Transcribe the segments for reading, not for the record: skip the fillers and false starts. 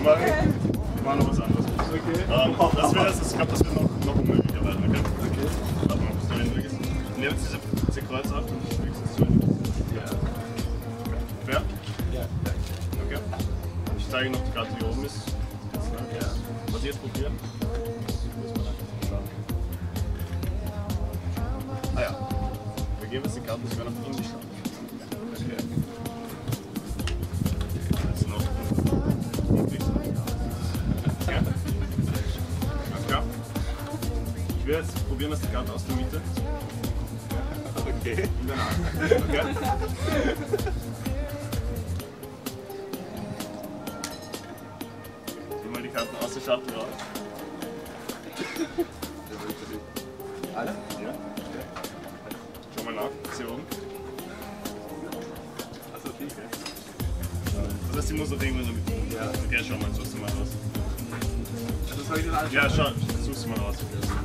machen. Wir machen noch was anderes. Okay. Das wäre es. Ich glaube, das wird noch unmöglicher werden. Okay? Okay. Aber man muss da hinlegen. Nehmt diese Kreuz auf und legst es so. Ja. Fair? Ja. Okay. Ich zeige noch die Karte, die oben ist. Ja. Was ich jetzt probieren? Ah ja. Wir geben jetzt die Karten sogar nach innen schauen. Okay. Jetzt noch. Okay. Okay. Ich will jetzt probieren, dass die Karte aus der Mitte. Okay. In der Hand. Okay. Zieh mal die Karten aus der Schachtel raus. Alle? Ja. Schau mal nach, ist hier oben. Achso, die, okay. Das heißt, die muss noch irgendwo in der Mitte. Ja. Okay, schau mal, suchst du mal raus. Also soll ich das anschauen? Ja, schau, suchst du mal raus.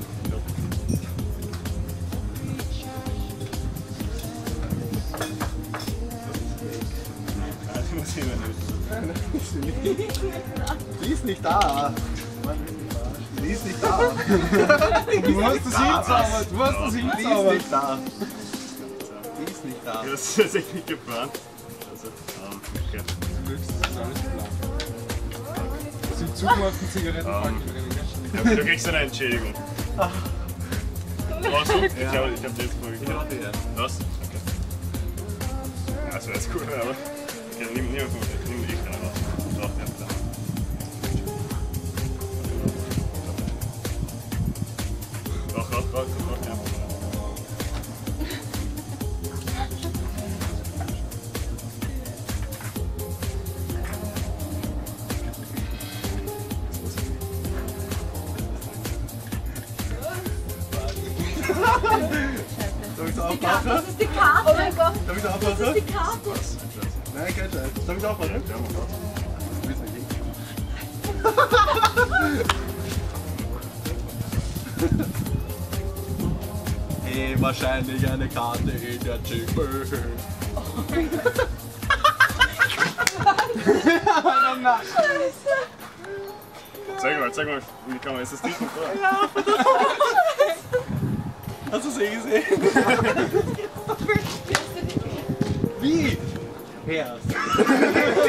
Die muss hier in der Mitte. Die ist nicht da. Die ist nicht da. Du hast das hinzaubern. Du hast das hinzaubern. Die ist nicht da. Die ist nicht da. Das ist echt nicht geplant. Also, okay. Das sind zugemachten Zigarettenpackungen. Ja, du kriegst eine Entschädigung. Brauchst du? Ich hab dir jetzt mal geklärt. Was? Okay. Ja, das wäre jetzt cool, aber. Okay, nimm die Sterne raus. So, ja, klar. Raus, ja. Darf ich da aufmachen? Das ist die Karte. Oh mein Gott. Darf ich da Das aufmachen? ist die Karte. Nein, kein Scheiß. Darf ich da aufmachen? Ja, mach raus. Hey, wahrscheinlich eine Karte in der Chippe. Zeig mal, wie kann man, ist das diesmal da? Ja. Hast du es eh gesehen? Wie? Herz.